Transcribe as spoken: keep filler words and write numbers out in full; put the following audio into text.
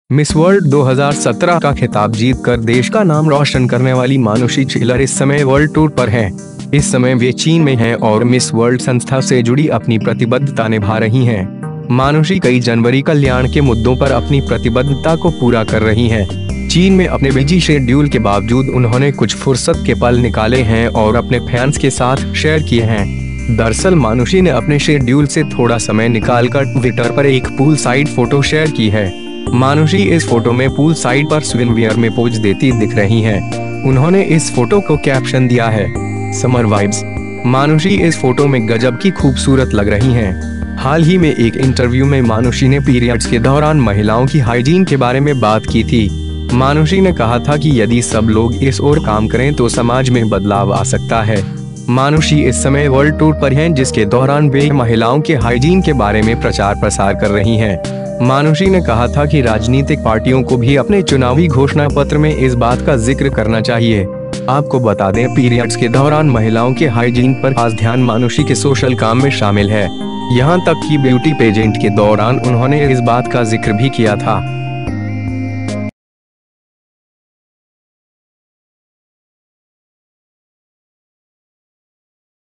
Miss world दो हज़ार सत्रह का खिताब जीतकर देश का नाम रोशन करने वाली मानुषी छिल्लर इस समय वर्ल्ड टूर पर हैं। इस समय वे चीन में हैं और मिस वर्ल्ड संस्था से जुड़ी अपनी प्रतिबद्धता निभा रही हैं। मानुषी कई जनवरी कल्याण के मुद्दों पर अपनी प्रतिबद्धता को पूरा कर रही हैं। चीन में अपने बिजी शेड्यूल के बावजूद उन्होंने कुछ फुर्सत के पल निकाले हैं और अपने फैंस के साथ शेयर किए हैं। दरअसल मानुषी ने अपने शेड्यूल से थोड़ा समय निकालकर ट्विटर पर एक पूल साइड फोटो शेयर की है। मानुषी इस फोटो में पूल साइड पर स्विमवियर में पोज देती दिख रही हैं। उन्होंने इस फोटो को कैप्शन दिया है, समर वाइब्स। मानुषी इस फोटो में गजब की खूबसूरत लग रही हैं। हाल ही में एक इंटरव्यू में मानुषी ने पीरियड्स के दौरान महिलाओं की हाइजीन के बारे में बात की थी। मानुषी ने कहा था कि यदि सब लोग इस ओर काम करें तो समाज में बदलाव आ सकता है। मानुषी इस समय वर्ल्ड टूर पर हैं, जिसके दौरान वे महिलाओं के हाइजीन के बारे में प्रचार प्रसार कर रही हैं। मानुषी ने कहा था कि राजनीतिक पार्टियों को भी अपने चुनावी घोषणा पत्र में इस बात का जिक्र करना चाहिए। आपको बता दें, पीरियड्स के दौरान महिलाओं के हाइजीन पर खास ध्यान मानुषी के सोशल काम में शामिल है। यहाँ तक कि ब्यूटी पेजेंट के दौरान उन्होंने इस बात का जिक्र भी किया था।